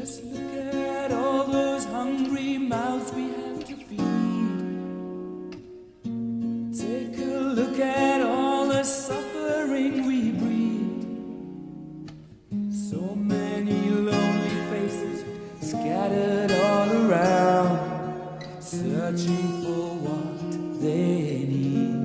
Just look at all those hungry mouths we have to feed. Take a look at all the suffering we breed. So many lonely faces scattered all around, searching for what they need.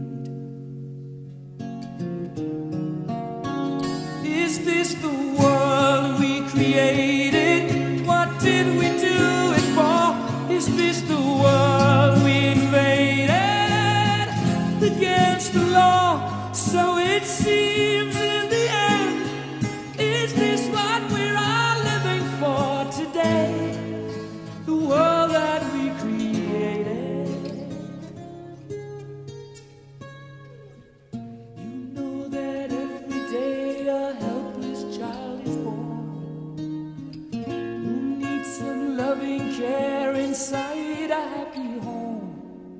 Is this the world we created? What did we do it for? Is this the world we invaded against the law? So it seems in the end. Is this what we're all living for today? The world that we created. You know that every day a helpless child is born, who needs some loving care inside a happy home.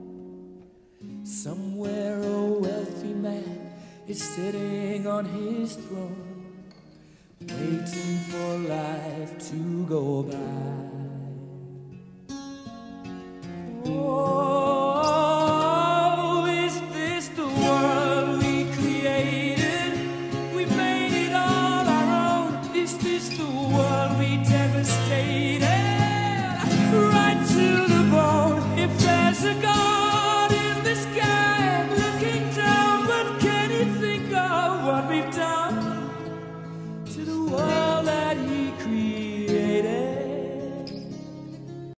Somewhere a wealthy man is sitting on his throne, waiting for life to go by.